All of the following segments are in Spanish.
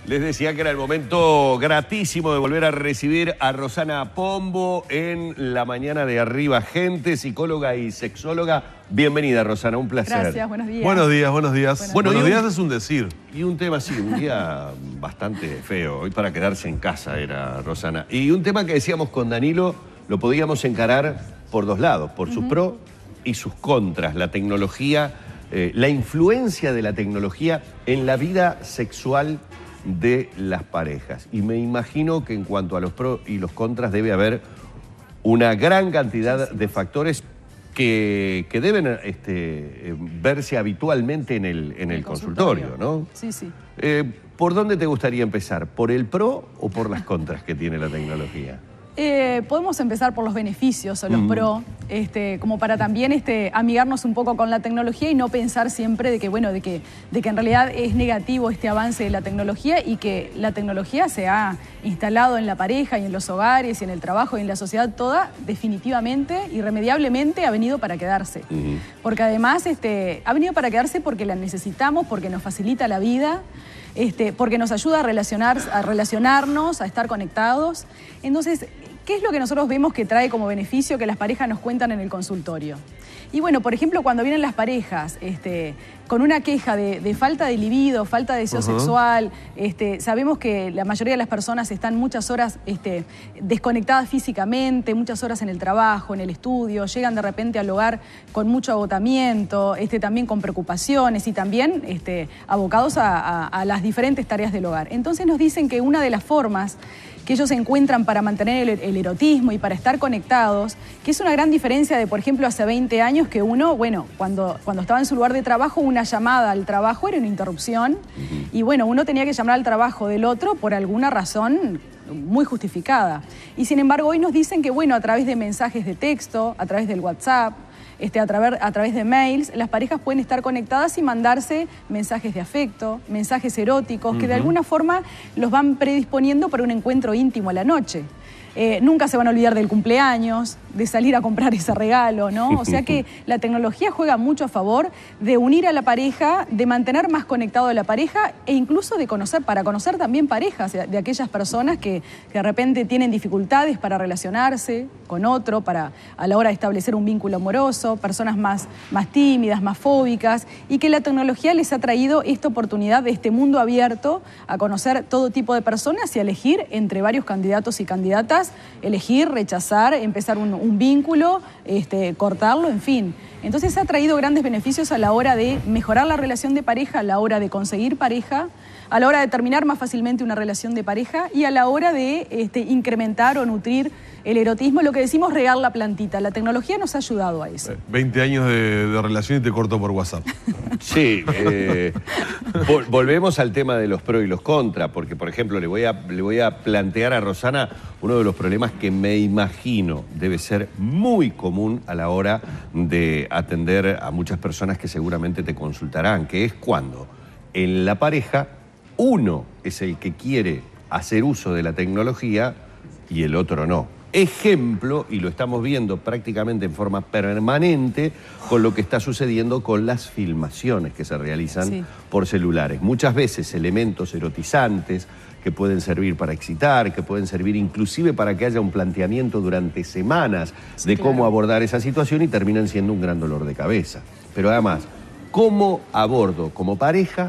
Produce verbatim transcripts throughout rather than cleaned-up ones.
Les decía que era el momento gratísimo de volver a recibir a Rosana Pombo en la mañana de Arriba Gente, psicóloga y sexóloga. Bienvenida, Rosana, un placer. Gracias, buenos días. Buenos días, buenos días. Buenos, bueno, buenos días un, es un decir. Y un tema, sí, un día bastante feo. Hoy para quedarse en casa era, Rosana. Y un tema que decíamos con Danilo, lo podíamos encarar por dos lados, por sus uh-huh. pros y sus contras. La tecnología, eh, la influencia de la tecnología en la vida sexual de las parejas. Y me imagino que en cuanto a los pros y los contras debe haber una gran cantidad de factores que, que deben este, verse habitualmente en el, en el, el consultorio, consultorio, ¿no? Sí, sí. Eh, ¿Por dónde te gustaría empezar? ¿Por el pro o por las contras que tiene la tecnología? Eh, podemos empezar por los beneficios o los mm. pro, este, como para también este, amigarnos un poco con la tecnología y no pensar siempre de que, bueno, de que, de que en realidad es negativo este avance de la tecnología y que la tecnología se ha instalado en la pareja y en los hogares y en el trabajo y en la sociedad toda, definitivamente, irremediablemente ha venido para quedarse. Mm. Porque además este, ha venido para quedarse porque la necesitamos, porque nos facilita la vida, Este, porque nos ayuda a, relacionar, a relacionarnos, a estar conectados. Entonces, ¿qué es lo que nosotros vemos que trae como beneficio que las parejas nos cuentan en el consultorio? Y bueno, por ejemplo, cuando vienen las parejas este, con una queja de, de falta de libido, falta de deseo uh-huh. sexual, este, sabemos que la mayoría de las personas están muchas horas este, desconectadas físicamente, muchas horas en el trabajo, en el estudio, llegan de repente al hogar con mucho agotamiento, este, también con preocupaciones y también este, abocados a, a, a las diferentes tareas del hogar. Entonces nos dicen que una de las formas que ellos encuentran para mantener el, el erotismo y para estar conectados, que es una gran diferencia de, por ejemplo, hace veinte años que uno, bueno, cuando, cuando estaba en su lugar de trabajo, una llamada al trabajo era una interrupción uh-huh. y bueno, uno tenía que llamar al trabajo del otro por alguna razón muy justificada. Y sin embargo, hoy nos dicen que, bueno, a través de mensajes de texto, a través del WhatsApp, Este, a, través, a través de mails, las parejas pueden estar conectadas y mandarse mensajes de afecto, mensajes eróticos, uh-huh. que de alguna forma los van predisponiendo para un encuentro íntimo a la noche. Eh, nunca se van a olvidar del cumpleaños, de salir a comprar ese regalo, ¿no? O sea que la tecnología juega mucho a favor de unir a la pareja, de mantener más conectado a la pareja e incluso de conocer, para conocer también parejas de, de aquellas personas que, que de repente tienen dificultades para relacionarse con otro, para a la hora de establecer un vínculo amoroso, personas más, más tímidas, más fóbicas, y que la tecnología les ha traído esta oportunidad de este mundo abierto a conocer todo tipo de personas y a elegir entre varios candidatos y candidatas, elegir, rechazar, empezar un, un vínculo, este, cortarlo, en fin. Entonces ha traído grandes beneficios a la hora de mejorar la relación de pareja, a la hora de conseguir pareja, a la hora de terminar más fácilmente una relación de pareja y a la hora de este, incrementar o nutrir el erotismo, lo que decimos regar la plantita. La tecnología nos ha ayudado a eso. veinte años de, de relación y te corto por WhatsApp. Sí, eh, vol volvemos al tema de los pros y los contras, porque por ejemplo le voy, a, le voy a plantear a Rosana uno de los problemas que me imagino debe ser muy común a la hora de atender a muchas personas que seguramente te consultarán, que es cuando en la pareja uno es el que quiere hacer uso de la tecnología y el otro no. Ejemplo, y lo estamos viendo prácticamente en forma permanente con lo que está sucediendo con las filmaciones que se realizan sí. por celulares. Muchas veces elementos erotizantes que pueden servir para excitar, que pueden servir inclusive para que haya un planteamiento durante semanas sí, de claro. cómo abordar esa situación y terminan siendo un gran dolor de cabeza. Pero además, ¿cómo abordo como pareja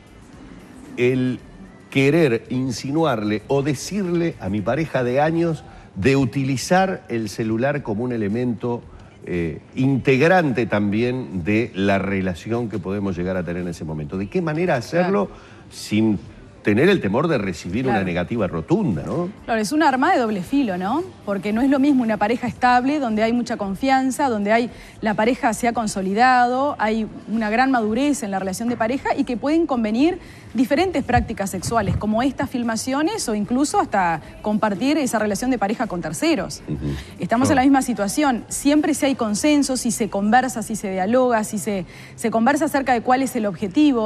el querer insinuarle o decirle a mi pareja de años de utilizar el celular como un elemento eh, integrante también de la relación que podemos llegar a tener en ese momento? ¿De qué manera hacerlo claro. sin tener el temor de recibir claro. una negativa rotunda, ¿no? Claro, es un arma de doble filo, ¿no? Porque no es lo mismo una pareja estable, donde hay mucha confianza, donde hay la pareja se ha consolidado, hay una gran madurez en la relación de pareja y que pueden convenir diferentes prácticas sexuales, como estas filmaciones o incluso hasta compartir esa relación de pareja con terceros. Uh-huh. Estamos oh. en la misma situación. Siempre si hay consenso, si se conversa, si se dialoga, si se, se conversa acerca de cuál es el objetivo,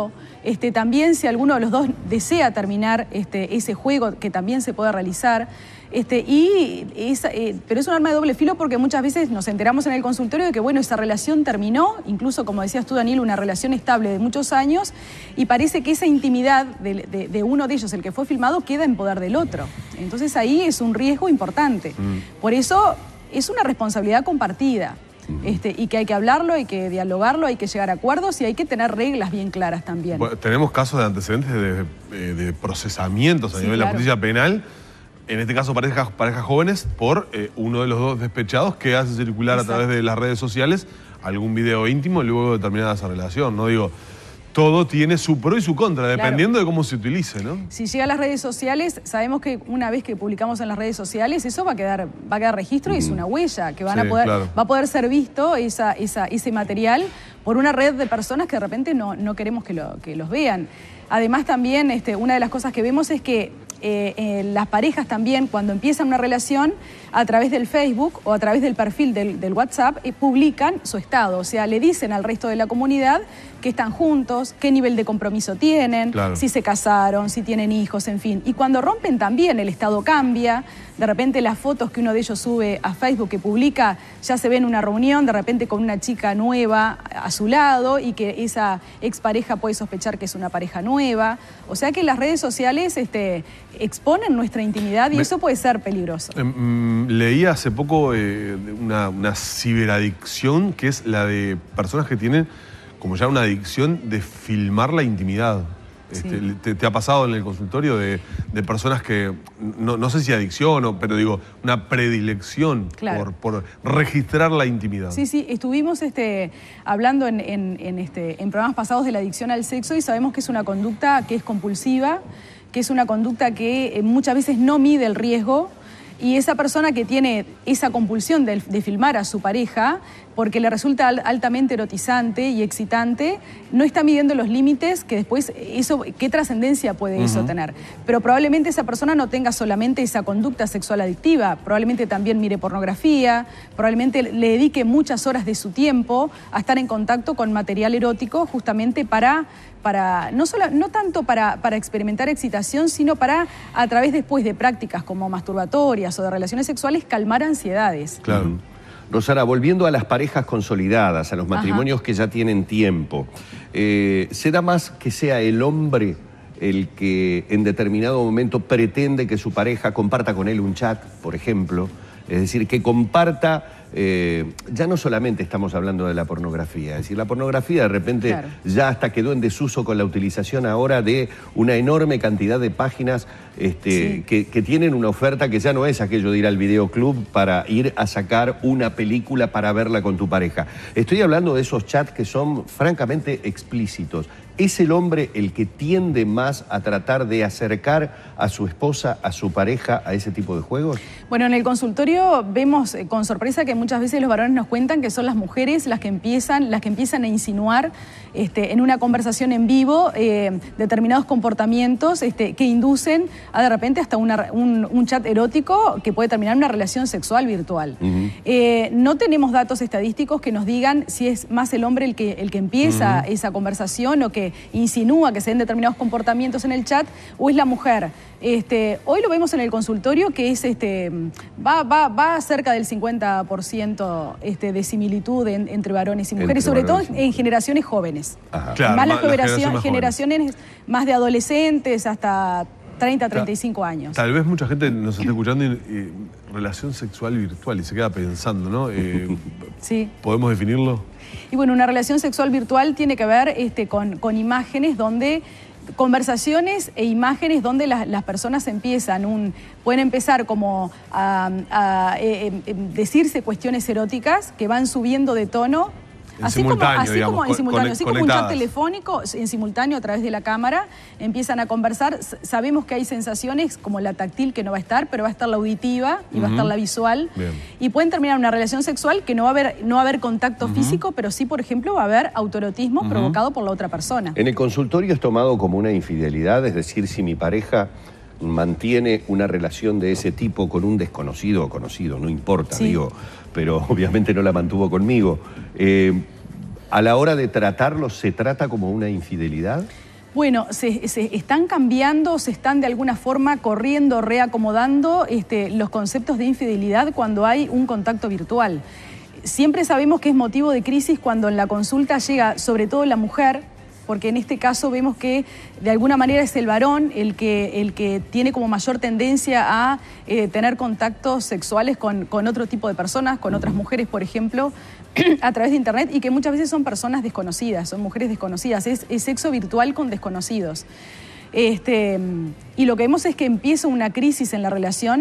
Este, también si alguno de los dos desea terminar este, ese juego, que también se puede realizar. Este, y es, eh, pero es un arma de doble filo porque muchas veces nos enteramos en el consultorio de que, bueno, esa relación terminó, incluso, como decías tú, Daniel, una relación estable de muchos años, y parece que esa intimidad de, de, de uno de ellos, el que fue filmado, queda en poder del otro. Entonces ahí es un riesgo importante. Mm. Por eso es una responsabilidad compartida. Este, y que hay que hablarlo, hay que dialogarlo, hay que llegar a acuerdos y hay que tener reglas bien claras también. Bueno, tenemos casos de antecedentes de, de, de procesamientos a sí, nivel claro. de la justicia penal, en este caso parejas, parejas jóvenes, por eh, uno de los dos despechados que hace circular Exacto. a través de las redes sociales algún video íntimo y luego de terminada esa relación, ¿no? Digo, todo tiene su pro y su contra, dependiendo claro. de cómo se utilice, ¿no? Si llega a las redes sociales, sabemos que una vez que publicamos en las redes sociales, eso va a quedar, va a quedar registro mm. y es una huella, que van sí, a poder, claro. va a poder ser visto esa, esa, ese material por una red de personas que de repente no, no queremos que, lo, que los vean. Además también, este, una de las cosas que vemos es que Eh, eh, las parejas también, cuando empiezan una relación, a través del Facebook o a través del perfil del, del WhatsApp, eh, publican su estado. O sea, le dicen al resto de la comunidad que están juntos, qué nivel de compromiso tienen, claro. si se casaron, si tienen hijos, en fin. Y cuando rompen también, el estado cambia. De repente las fotos que uno de ellos sube a Facebook, que publica, ya se ve en una reunión, de repente con una chica nueva a su lado, y que esa expareja puede sospechar que es una pareja nueva. O sea que las redes sociales este, exponen nuestra intimidad y Me, eso puede ser peligroso. Eh, leí hace poco eh, una, una ciberadicción, que es la de personas que tienen como ya una adicción de filmar la intimidad. Este, sí. te, ¿Te ha pasado en el consultorio de, de personas que, no, no sé si adicción, o, pero digo, una predilección claro. por, por registrar la intimidad? Sí, sí, estuvimos este, hablando en, en, en, este, en programas pasados de la adicción al sexo y sabemos que es una conducta que es compulsiva, que es una conducta que muchas veces no mide el riesgo. Y esa persona que tiene esa compulsión de, de filmar a su pareja, porque le resulta altamente erotizante y excitante, no está midiendo los límites que después, eso, qué trascendencia puede uh-huh. eso tener. Pero probablemente esa persona no tenga solamente esa conducta sexual adictiva, probablemente también mire pornografía, probablemente le dedique muchas horas de su tiempo a estar en contacto con material erótico justamente para... Para, no, solo, no tanto para, para experimentar excitación, sino para, a través después de prácticas como masturbatorias o de relaciones sexuales, calmar ansiedades. Claro. Rosana, volviendo a las parejas consolidadas, a los matrimonios Ajá. que ya tienen tiempo, eh, ¿se da más que sea el hombre el que en determinado momento pretende que su pareja comparta con él un chat, por ejemplo? Es decir, que comparta... Eh, ya no solamente estamos hablando de la pornografía, es decir, la pornografía de repente claro. ya hasta quedó en desuso con la utilización ahora de una enorme cantidad de páginas este, sí. que, que tienen una oferta que ya no es aquello de ir al videoclub para ir a sacar una película para verla con tu pareja. Estoy hablando de esos chats que son francamente explícitos. ¿Es el hombre el que tiende más a tratar de acercar a su esposa, a su pareja, a ese tipo de juegos? Bueno, en el consultorio vemos con sorpresa que muchas veces los varones nos cuentan que son las mujeres las que empiezan, las que empiezan a insinuar este, en una conversación en vivo eh, determinados comportamientos este, que inducen a de repente hasta una, un, un chat erótico que puede terminar en una relación sexual virtual. Uh-huh. eh, no tenemos datos estadísticos que nos digan si es más el hombre el que, el que empieza uh-huh. esa conversación o que insinúa que se den determinados comportamientos en el chat, o es la mujer. Este, hoy lo vemos en el consultorio que es este, va, va, va cerca del cincuenta por ciento este, de similitud en, entre varones y mujeres, entre sobre todo en generaciones jóvenes. Claro, más las la generación, más generaciones jóvenes. Más de adolescentes hasta treinta, treinta y cinco años. Tal vez mucha gente nos está escuchando y, y relación sexual virtual y se queda pensando, ¿no? Eh, sí. ¿Podemos definirlo? Y bueno, una relación sexual virtual tiene que ver este, con, con imágenes donde... conversaciones e imágenes donde las, las personas empiezan, un, pueden empezar como a, a, a eh, eh, decirse cuestiones eróticas que van subiendo de tono. En así simultáneo, como, así digamos, como en simultáneo, así como un chat telefónico, en simultáneo a través de la cámara, empiezan a conversar. Sabemos que hay sensaciones como la táctil que no va a estar, pero va a estar la auditiva y uh-huh. va a estar la visual. Bien. Y pueden terminar una relación sexual que no va a haber, no va a haber contacto uh-huh. físico, pero sí, por ejemplo, va a haber autoerotismo uh-huh. provocado por la otra persona. En el consultorio es tomado como una infidelidad, es decir, si mi pareja mantiene una relación de ese tipo con un desconocido o conocido, no importa, sí. digo, pero obviamente no la mantuvo conmigo. Eh, ¿A la hora de tratarlo se trata como una infidelidad? Bueno, se, se están cambiando, se están de alguna forma corriendo, reacomodando este, los conceptos de infidelidad cuando hay un contacto virtual. Siempre sabemos que es motivo de crisis cuando en la consulta llega sobre todo la mujer, porque en este caso vemos que de alguna manera es el varón el que, el que tiene como mayor tendencia a eh, tener contactos sexuales con, con otro tipo de personas, con otras mujeres, por ejemplo, a través de internet, y que muchas veces son personas desconocidas, son mujeres desconocidas, es, es sexo virtual con desconocidos. Este, y lo que vemos es que empieza una crisis en la relación,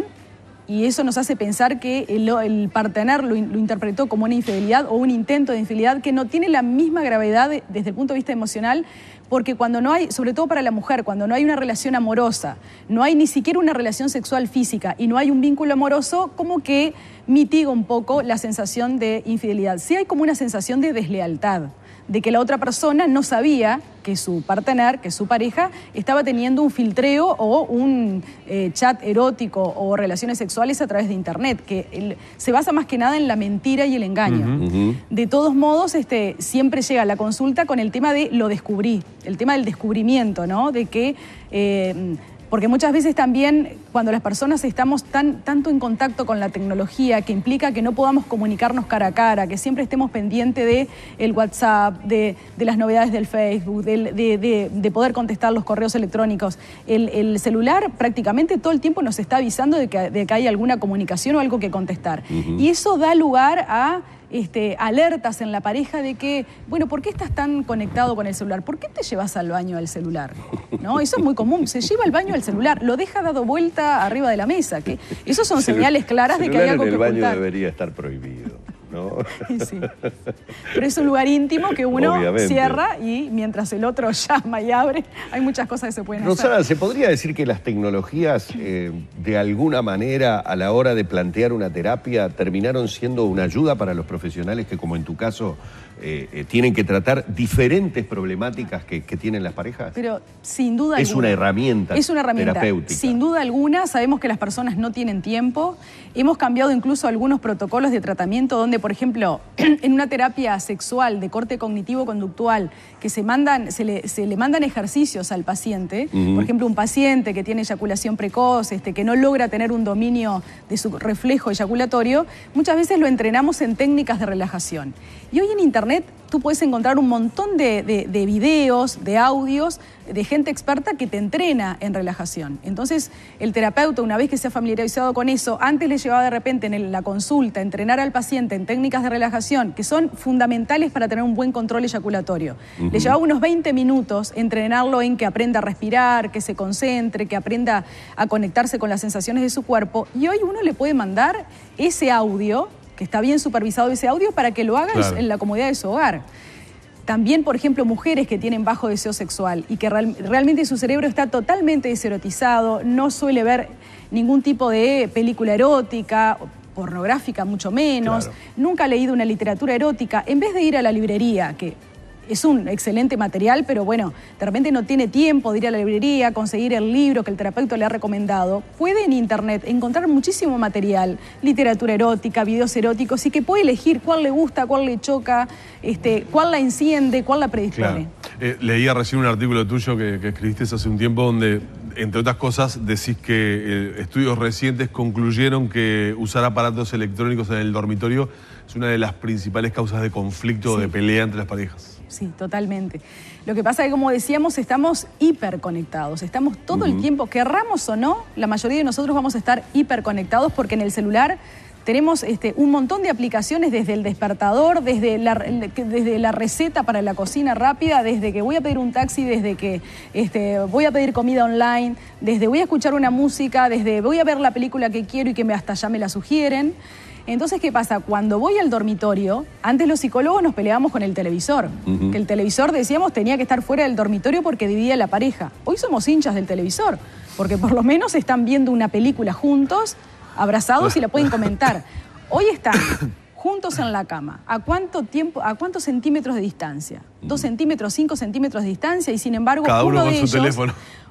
y eso nos hace pensar que el, el partener lo, lo interpretó como una infidelidad o un intento de infidelidad que no tiene la misma gravedad de, desde el punto de vista emocional, porque cuando no hay, sobre todo para la mujer, cuando no hay una relación amorosa, no hay ni siquiera una relación sexual física y no hay un vínculo amoroso, como que mitiga un poco la sensación de infidelidad. Sí hay como una sensación de deslealtad, de que la otra persona no sabía que su partener, que su pareja, estaba teniendo un filtreo o un eh, chat erótico o relaciones sexuales a través de internet, que el, se basa más que nada en la mentira y el engaño. Uh-huh, uh-huh. De todos modos, este, siempre llega la consulta con el tema de lo descubrí, el tema del descubrimiento, ¿no? De que... Eh, Porque muchas veces también cuando las personas estamos tan, tanto en contacto con la tecnología, que implica que no podamos comunicarnos cara a cara, que siempre estemos pendientes de el WhatsApp, de, de las novedades del Facebook, de, de, de, de poder contestar los correos electrónicos. El, el celular prácticamente todo el tiempo nos está avisando de que, de que hay alguna comunicación o algo que contestar. Uh-huh. Y eso da lugar a... Este, alertas en la pareja de que, bueno, ¿por qué estás tan conectado con el celular? ¿Por qué te llevas al baño al celular? ¿No? Eso es muy común, se lleva al baño al celular, lo deja dado vuelta arriba de la mesa. Que esos son señales claras de que hay algo que ocultar. El baño debería estar prohibido, ¿no? Sí. Pero es un lugar íntimo que uno Obviamente. cierra y mientras el otro llama y abre, hay muchas cosas que se pueden hacer. Rosana, ¿se podría decir que las tecnologías eh, de alguna manera a la hora de plantear una terapia terminaron siendo una ayuda para los profesionales que, como en tu caso, eh, eh, tienen que tratar diferentes problemáticas que, que tienen las parejas? Pero sin duda es alguna. Una herramienta es una herramienta terapéutica. Sin duda alguna, sabemos que las personas no tienen tiempo. Hemos cambiado incluso algunos protocolos de tratamiento donde, por ejemplo, en una terapia sexual de corte cognitivo-conductual, que se, mandan, se, le, se le mandan ejercicios al paciente, uh-huh. por ejemplo, un paciente que tiene eyaculación precoz, este, que no logra tener un dominio de su reflejo eyaculatorio, muchas veces lo entrenamos en técnicas de relajación. Y hoy en Internet tú puedes encontrar un montón de, de, de videos, de audios, de gente experta que te entrena en relajación. Entonces, el terapeuta, una vez que se ha familiarizado con eso, antes le llevaba de repente en la consulta a entrenar al paciente en técnicas de relajación que son fundamentales para tener un buen control eyaculatorio. Uh-huh. Le llevaba unos veinte minutos entrenarlo en que aprenda a respirar, que se concentre, que aprenda a conectarse con las sensaciones de su cuerpo. Y hoy uno le puede mandar ese audio, que está bien supervisado ese audio, para que lo haga claro. en la comodidad de su hogar. También, por ejemplo, mujeres que tienen bajo deseo sexual y que real, realmente su cerebro está totalmente deserotizado, no suele ver ningún tipo de película erótica, pornográfica mucho menos, claro. nunca ha leído una literatura erótica. En vez de ir a la librería, que es un excelente material, pero bueno, de repente no tiene tiempo de ir a la librería, conseguir el libro que el terapeuta le ha recomendado, puede en internet encontrar muchísimo material, literatura erótica, videos eróticos, y que puede elegir cuál le gusta, cuál le choca, este, cuál la enciende, cuál la predispone. Claro. Eh, leía recién un artículo tuyo que, que escribiste hace un tiempo donde, entre otras cosas, decís que eh, estudios recientes concluyeron que usar aparatos electrónicos en el dormitorio es una de las principales causas de conflicto o sí. de pelea entre las parejas. Sí, totalmente. Lo que pasa es que, como decíamos, estamos hiperconectados. Estamos todo uh-huh. el tiempo, querramos o no, la mayoría de nosotros vamos a estar hiperconectados porque en el celular tenemos este, un montón de aplicaciones, desde el despertador, desde la, desde la receta para la cocina rápida, desde que voy a pedir un taxi, desde que este, voy a pedir comida online, desde voy a escuchar una música, desde voy a ver la película que quiero y que me, hasta ya me la sugieren. Entonces, ¿qué pasa? Cuando voy al dormitorio, antes los psicólogos nos peleábamos con el televisor. Uh-huh. Que el televisor, decíamos, tenía que estar fuera del dormitorio porque dividía la pareja. Hoy somos hinchas del televisor, porque por lo menos están viendo una película juntos, abrazados, y la pueden comentar. Hoy están juntos en la cama. ¿A cuánto tiempo, a cuántos centímetros de distancia? ¿Dos centímetros, cinco centímetros de distancia? Y sin embargo, cada uno, uno con de su ellos, teléfono.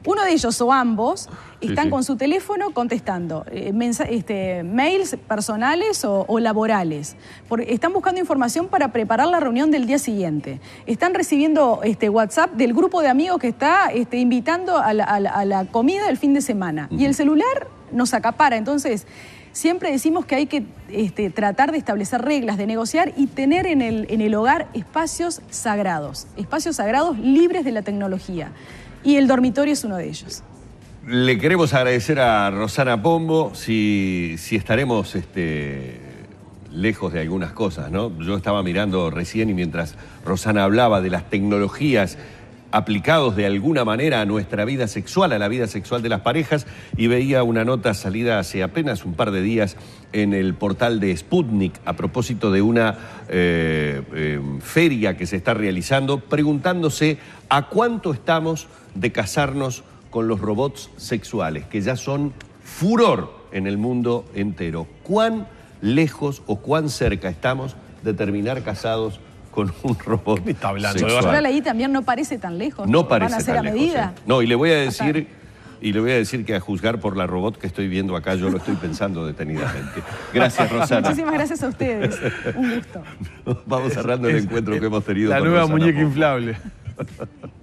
Uno de ellos o ambos están sí. con su teléfono contestando eh, este, mails personales o, o laborales. Por, están buscando información para preparar la reunión del día siguiente. Están recibiendo este, WhatsApp del grupo de amigos que está este, invitando a la, a, la, a la comida del fin de semana. Uh-huh. Y el celular nos acapara. Entonces, siempre decimos que hay que este, tratar de establecer reglas, de negociar y tener en el, en el hogar espacios sagrados. Espacios sagrados libres de la tecnología. Y el dormitorio es uno de ellos. Le queremos agradecer a Rosana Pombo, si, si estaremos este, lejos de algunas cosas, ¿no? Yo estaba mirando recién y mientras Rosana hablaba de las tecnologías aplicados de alguna manera a nuestra vida sexual, a la vida sexual de las parejas, y veía una nota salida hace apenas un par de días en el portal de Sputnik a propósito de una eh, eh, feria que se está realizando, preguntándose a cuánto estamos de casarnos con los robots sexuales, que ya son furor en el mundo entero. ¿Cuán lejos o cuán cerca estamos de terminar casados con un robot está hablando sexual? Ahora ahí también no parece tan lejos. No parece Van a ser tan a lejos, medida. ¿eh? No, y le voy a decir, y le voy a decir que a juzgar por la robot que estoy viendo acá, yo lo estoy pensando detenidamente. Gracias, Rosana. Muchísimas gracias a ustedes. Un gusto. Vamos cerrando el encuentro que hemos tenido La con nueva Rosana muñeca Pombo. inflable.